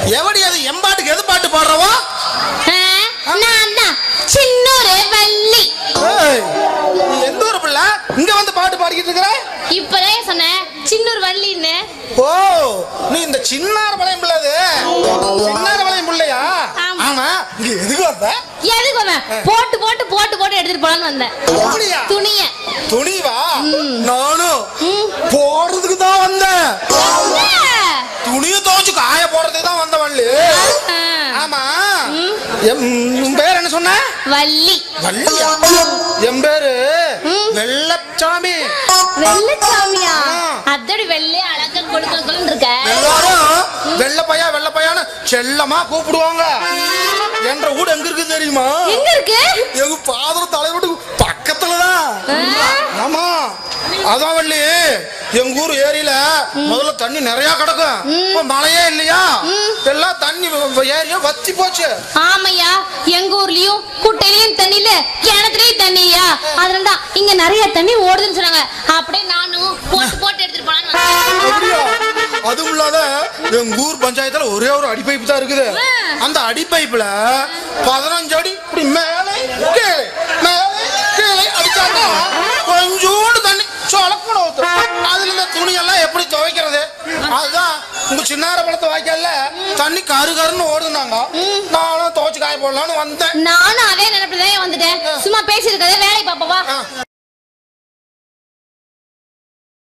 எவடி அது எம்பாட்டுக்கு எது பாட்டு பாடுறவோ? நான் தான் சின்னொரு வள்ளி. நீ எந்த ஊரு பிள்ளை இங்க வந்து பாட்டு பாடிக்கிட்டு இருக்கிற? இப்பதான் சொன்னேன் சின்னொரு வள்ளின்னு. ஓ, நீ இந்த சின்னார வளையம் பிள்ளை. சின்னார வளையம் பிள்ளையா? ஆமா. இங்க எதுக்கு வந்த? எதுக்கு வந்தேன்? போட்டு போட்டு போட்டு போட்டு எடுத்துட்டு போலான்னு வந்தேன். துணிய துணிவா? நானும் போடுறதுக்கு தான் வந்தேன். துணிய துவைச்சு காய போடுறதுக்கு தான் வந்த வள்ளி. ஆமா. என் பேர் என்ன சொன்ன? வள்ளி. வள்ளியா? என் பேரு வெள்ளச்சாமி. வெள்ளச்சாமியா? அதோட வெள்ளை அழகா கொடுக்கணும்னு இருக்க. எல்லாரும் வெள்ளப்பையா வெள்ளப்பையான்னு செல்லமா கூப்பிடுவாங்க. என்ற ஊடு எங்க இருக்கு தெரியுமா? எங்க இருக்கு? எங்க பாதர தலையோடு பக்கத்துலதான். ஆமா. அதான் வள்ளி, எங்க ஊர் ஏரியில முதல்ல தண்ணி நிறைய கிடக்கும். மழையே இல்லையா, எல்லாம் தண்ணி ஏரியா வத்தி போச்சு. ஆமையா, எங்க ஊர்லயும் குட்டையிலயும் தண்ணி இல்ல, கிணத்துலயும் தண்ணியா. அதனாலதான் இங்க நிறைய தண்ணி ஓடுதுன்னு சொன்னாங்க. அப்படியே நானும் போட்டு போட்டு எடுத்துட்டு போலான்னு. அதுவும் இல்லாத எங்க ஊர் பஞ்சாயத்துல ஒரே ஒரு அடிப்பைப்பு தான் இருக்குது. அந்த அடிப்பைப்புல 15 அடி இப்படி மேலே கீழே மேலே கீழே அடிச்சாங்க. கொஞ்சோண்டு தண்ணி சொலப்பட ஊத்துறோம். அதுல இந்த துணியெல்லாம் எப்படி துவைக்கிறது? அதுதான் உங்க சின்னார பழத்தை வாய்க்கல தண்ணி கரு கருன்னு ஓடுனாங்க. நானும் துவைச்சு காய போடலான்னு வந்தேன். நானும் அதே நினைப்புலதான் வந்துட்டேன். சும்மா பேசிருக்கதே வேலை பாப்பவா.